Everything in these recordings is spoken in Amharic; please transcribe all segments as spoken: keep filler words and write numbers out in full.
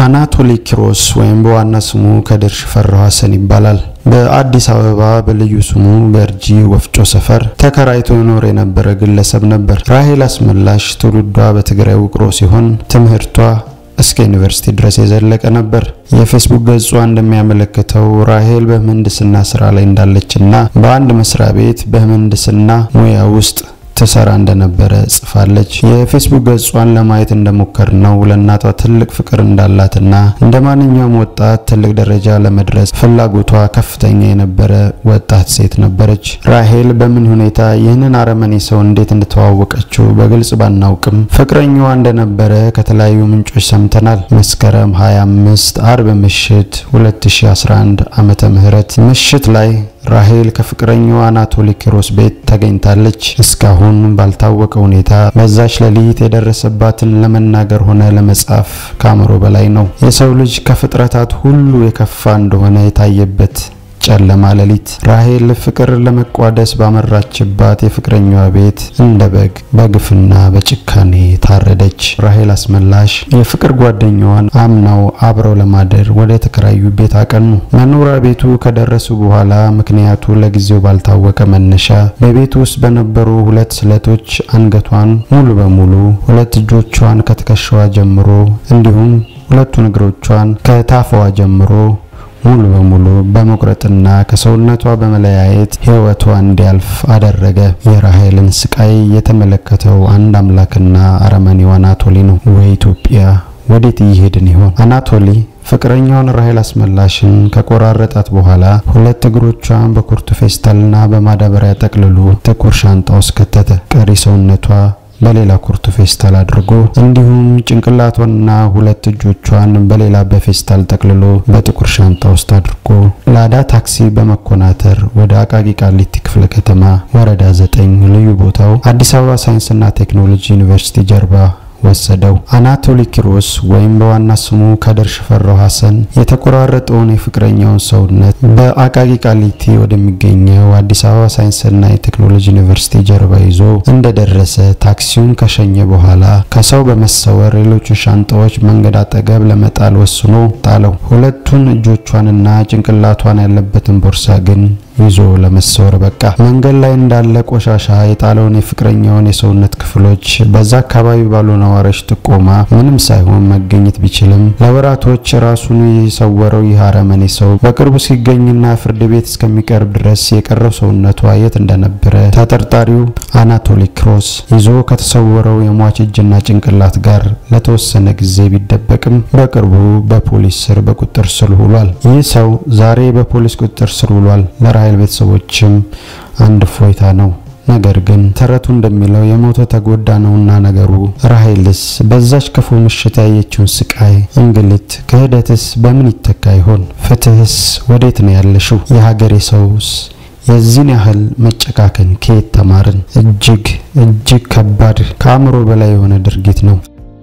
አናቶሊ ኪሮስ ወይም በዋና ስሙ ከድር ሽፈራው ሐሰን ይባላል። በአዲስ አበባ በልዩ ስሙ በርጂ ወፍጮ ሰፈር ተከራይቶ ይኖር የነበረ ግለሰብ ነበር። ራሄል አስመላሽ ትውልዷ በትግራይ ውቅሮ ሲሆን ትምህርቷ እስከ ዩኒቨርሲቲ ድረስ የዘለቀ ነበር። የፌስቡክ ገጿ እንደሚያመለክተው ራሄል በምህንድስና ስራ ላይ እንዳለችና በአንድ መስሪያ ቤት በምህንድስና ሙያ ውስጥ ተሰራ እንደነበረ ጽፋለች። የፌስቡክ ገጿን ለማየት እንደሞከርነው ለእናቷ ትልቅ ፍቅር እንዳላትና እንደማንኛውም ወጣት ትልቅ ደረጃ ለመድረስ ፍላጎቷ ከፍተኛ የነበረ ወጣት ሴት ነበረች። ራሄል በምን ሁኔታ ይህንን አረመኔ ሰው እንዴት እንደተዋወቀችው በግልጽ ባናውቅም ፍቅረኛዋ እንደነበረ ከተለያዩ ምንጮች ሰምተናል። መስከረም ሃያ አምስት አርብ ምሽት ሁለት ሺህ አስራ አንድ ዓመተ ምህረት ምሽት ላይ ራሄል ከፍቅረኛዋ አናቶሊ ኪሮስ ቤት ተገኝታለች። እስካሁን ባልታወቀ ሁኔታ በዛች ሌሊት የደረሰባትን ለመናገር ሆነ ለመጻፍ ካመሮ በላይ ነው። የሰው ልጅ ከፍጥረታት ሁሉ የከፋ እንደሆነ የታየበት ጨለማ ሌሊት ራሄል ፍቅር ለመቋደስ ባመራችባት የፍቅረኛዋ ቤት እንደ በግ በግፍና በጭካኔ ታረደች። ራሄል አስመላሽ የፍቅር ጓደኛዋን አምናው አብረው ለማደር ወደ ተከራዩ ቤት አቀኑ። መኖሪያ ቤቱ ከደረሱ በኋላ ምክንያቱ ለጊዜው ባልታወቀ መነሻ በቤቱ ውስጥ በነበሩ ሁለት ስለቶች አንገቷን ሙሉ በሙሉ ሁለት እጆቿን ከትከሻዋ ጀምሮ እንዲሁም ሁለቱን እግሮቿን ከታፋዋ ጀምሮ ሙሉ በሙሉ በመቁረጥና ከሰውነቷ በመለያየት ህይወቷ እንዲያልፍ አደረገ። የራሄልን ስቃይ የተመለከተው አንድ አምላክና አረመኔው አናቶሊ ነው። ወይ ኢትዮጵያ ወዴት ይሄድን ይሆን? አናቶሊ ፍቅረኛውን ራሄል አስመላሽን ከቆራረጣት በኋላ ሁለት እግሮቿን በኩርቱ ፌስታልና በማዳበሪያ ጠቅልሎ ጥቁር ሻንጣ ውስጥ ከተተ። ቀሪ ሰውነቷ በሌላ ኩርቱ ፌስታል አድርጎ እንዲሁም ጭንቅላቷንና ሁለት እጆቿን በሌላ በፌስታል ጠቅልሎ በጥቁር ሻንጣ ውስጥ አድርጎ ላዳ ታክሲ በመኮናተር ወደ አቃቂ ቃሊቲ ክፍለ ከተማ ወረዳ ዘጠኝ ልዩ ቦታው አዲስ አበባ ሳይንስና ቴክኖሎጂ ዩኒቨርሲቲ ጀርባ ወሰደው። አናቶሊ ኪሮስ ወይም በዋና ስሙ ከድር ሽፈራው ሐሰን የተቆራረጠውን የፍቅረኛውን ሰውነት በአቃቂ ቃሊቲ ወደሚገኘው አዲስ አበባ ሳይንስና ቴክኖሎጂ ዩኒቨርሲቲ ጀርባ ይዞ እንደደረሰ ታክሲውን ከሸኘ በኋላ ከሰው በመሰወር ሌሎች ሻንጣዎች መንገድ አጠገብ ለመጣል ወስኖ ጣለው። ሁለቱን እጆቿንና ጭንቅላቷን ያለበትን ቦርሳ ግን ይዞ ለመሰወር በቃ። መንገድ ላይ እንዳለ ቆሻሻ የጣለውን የፍቅረኛውን የሰውነት ክፍሎች በዛ አካባቢ ባሉ ነዋሪዎች ጥቆማ ምንም ሳይሆን መገኘት ቢችልም ለወራቶች ራሱን የሰወረው ይሃረመኔ ሰው በቅርቡ ሲገኝና ፍርድ ቤት እስከሚቀርብ ድረስ የቀረው ሰውነቷ የት እንደነበረ ተጠርጣሪው አናቶሊ ኪሮስ ይዞ ከተሰወረው የሟች እጅና ጭንቅላት ጋር ለተወሰነ ጊዜ ቢደበቅም በቅርቡ በፖሊስ ስር በቁጥጥር ስር ውሏል። ይህ ሰው ዛሬ በፖሊስ ቁጥጥር ስር ውሏል። ለራሄል ቤተሰቦችም አንድ ፎይታ ነው። ነገር ግን ተረቱ እንደሚለው የሞተ ተጎዳ ነውና ነገሩ ራሄልስ በዛች ክፉ ምሽት ያየችውን ስቃይ እንግልት ክህደትስ በምን ይተካ ይሆን? ፍትህስ ወዴት ነው ያለሽው? የሀገሬ ሰውስ የዚህን ያህል መጨካከን ከየት ተማርን? እጅግ እጅግ ከባድ ከአእምሮ በላይ የሆነ ድርጊት ነው።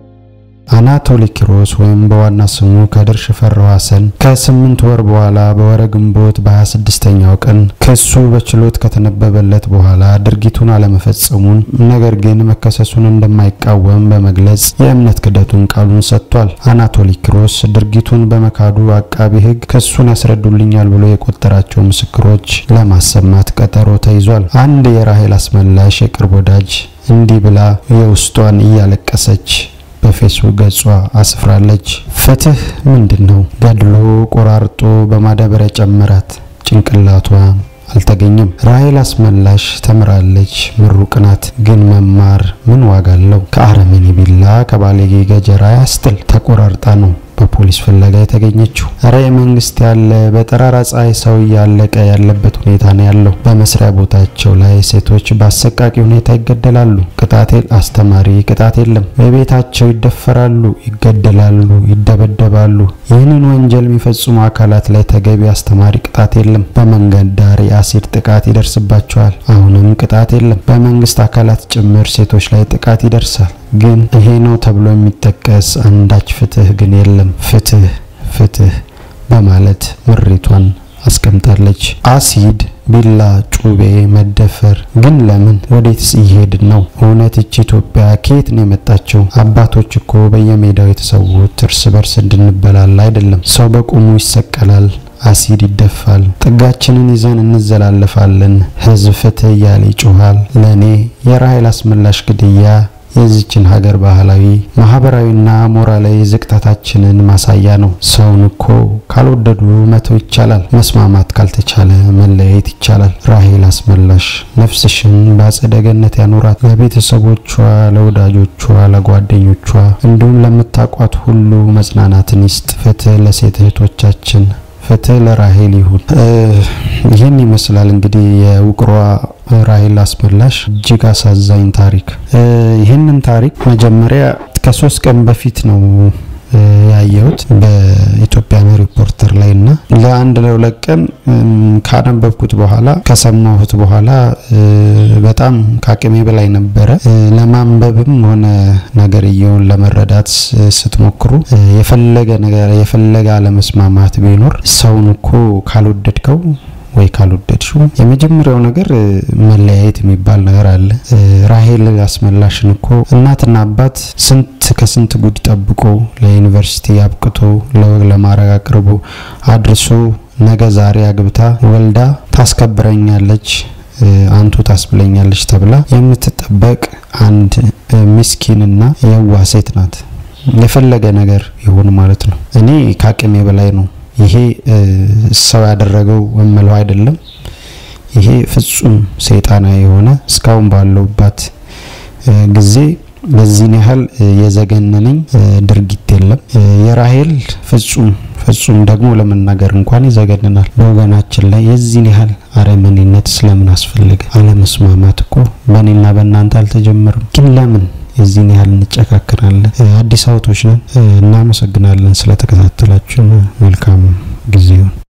አናቶሊ ኪሮስ ወይም በዋና ስሙ ከድር ሽፈራው ሐሰን ከስምንት ወር በኋላ በወረ ግንቦት በ26ኛው ቀን ክሱ በችሎት ከተነበበለት በኋላ ድርጊቱን አለመፈጸሙን ነገር ግን መከሰሱን እንደማይቃወም በመግለጽ የእምነት ክደቱን ቃሉን ሰጥቷል። አናቶሊ ኪሮስ ድርጊቱን በመካዱ አቃቢ ሕግ ክሱን ያስረዱልኛል ብሎ የቆጠራቸው ምስክሮች ለማሰማት ቀጠሮ ተይዟል። አንድ የራሄል አስመላሽ የቅርብ ወዳጅ እንዲህ ብላ የውስጧን እያለቀሰች በፌስቡክ ገጿ አስፍራለች። ፍትህ ምንድነው? ገድሎ ቆራርጦ በማዳበሪያ ጨመራት፣ ጭንቅላቷ አልተገኘም። ራሄል አስመላሽ ተምራለች፣ ምሩቅ ናት። ግን መማር ምን ዋጋ አለው? ከአረመኔ ቢላ ከባለጌ ገጀራ ያስጥል። ተቆራርጣ ነው በፖሊስ ፍለጋ የተገኘችው። ራይ መንግስት ያለ በጠራራ ፀሐይ ሰው ያለቀ ያለበት ሁኔታ ነው ያለው። በመስሪያ ቦታቸው ላይ ሴቶች በአሰቃቂ ሁኔታ ይገደላሉ። ቅጣቴል አስተማሪ ቅጣት የለም። በቤታቸው ይደፈራሉ፣ ይገደላሉ፣ ይደበደባሉ። ይህንን ወንጀል የሚፈጽሙ አካላት ላይ ተገቢ አስተማሪ ቅጣት የለም። በመንገድ ዳር የአሲድ ጥቃት ይደርስባቸዋል። አሁንም ቅጣት የለም። በመንግስት አካላት ጭምር ሴቶች ላይ ጥቃት ይደርሳል። ግን ይሄ ነው ተብሎ የሚጠቀስ አንዳች ፍትህ ግን የለም። ፍትህ ፍትህ በማለት ምሪቷን አስቀምጣለች። አሲድ ቢላ ጩቤ መደፈር ግን ለምን ወዴትስ እየሄድን ነው እውነት እቺ ኢትዮጵያ ከየት ነው የመጣችው አባቶች እኮ በየሜዳው የተሰዉት እርስ በርስ እንድንበላል አይደለም ሰው በቁሙ ይሰቀላል አሲድ ይደፋል ጥጋችንን ይዘን እንዘላለፋለን ህዝብ ፍትህ ያለ ይጮሃል ለኔ የራሄል አስመላሽ ግድያ የዚችን ሀገር ባህላዊ ማህበራዊና ሞራላዊ ዝቅጣታችንን ማሳያ ነው ሰውን እኮ ካልወደዱ መተው ይቻላል መስማማት ካልተቻለ መለያየት ይቻላል ራሄል አስመላሽ ነፍስሽን በአጸደ ገነት ያኖራት ለቤተሰቦቿ ለወዳጆቿ ለጓደኞቿ እንዲሁም ለምታቋት ሁሉ መጽናናትን ይስጥ ፍትህ ለሴት እህቶቻችን ፍትህ ለራሄል ይሁን ይሄን ይመስላል እንግዲህ የውቅሯ ራሄል አስመላሽ እጅግ አሳዛኝ ታሪክ ይሄንን ታሪክ መጀመሪያ ከሶስት ቀን በፊት ነው ያየሁት በኢትዮጵያ ሪፖርተር ላይና ለአንድ ለሁለት ቀን ካነበብኩት በኋላ ከሰማሁት በኋላ በጣም ካቅሜ በላይ ነበር ለማንበብም ሆነ ነገር ይሁን ለመረዳት ስትሞክሩ የፈለገ ነገር የፈለገ አለመስማማት ቢኖር ሰውን እኮ ካልወደድከው ወይ ካልወደድሽው የመጀመሪያው ነገር መለያየት የሚባል ነገር አለ ራሄል አስመላሽን እኮ እናትና አባት ስንት ከስንት ጉድ ጠብቆ ለዩኒቨርሲቲ ያብቅቶ ለወግ ለማረጋቅርቡ አድርሶ ነገ ዛሬ አግብታ ወልዳ ታስከብረኛለች አንቱ ታስብለኛለች ተብላ የምትጠበቅ አንድ ምስኪንና የዋህ ሴት ናት የፈለገ ነገር ይሁን ማለት ነው እኔ ካቅሜ በላይ ነው ይሄ ሰው ያደረገው ወመለው አይደለም ይሄ ፍጹም ሰይጣናዊ የሆነ እስካሁን ባለውባት ጊዜ በዚህ ያህል የዘገነነኝ ድርጊት የለም የራሄል ፍጹም ፍጹም ደግሞ ለመናገር እንኳን ይዘገነናል በወገናችን ላይ የዚህ ያህል አረመኔነት ስለምን አስፈልገ አለመስማማት እኮ በእኔና በእናንተ አልተጀመረም ግን ለምን የዚህ ያህል እንጨካከናለን አዲስ አውቶች ነን እናመሰግናለን ስለተከታተላችሁ መልካም ጊዜ